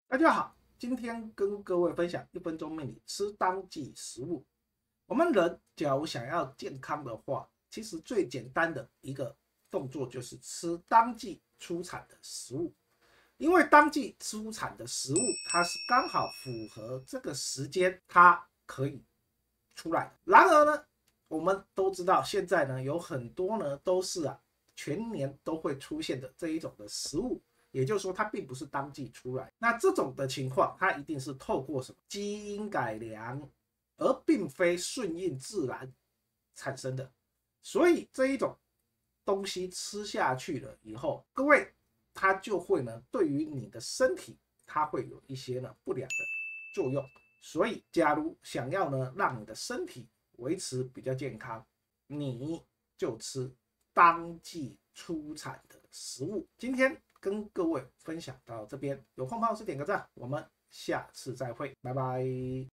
大家好，今天跟各位分享1分钟命理吃当季食物。我们人假如想要健康的话，其实最简单的一个动作就是吃当季出产的食物，因为当季出产的食物它是刚好符合这个时间，它可以出来。然而呢，我们都知道现在呢有很多呢都是全年都会出现的这一种的食物。也就是说，它并不是当季出来。那这种的情况，它一定是透过什么基因改良，而并非顺应自然产生的。所以这一种东西吃下去了以后，各位它就会呢，对于你的身体，它会有一些呢不良的作用。所以，假如想要呢让你的身体维持比较健康，你就吃当季出产的食物。今天跟各位分享到这边，有空帮老师点个赞，我们下次再会，拜拜。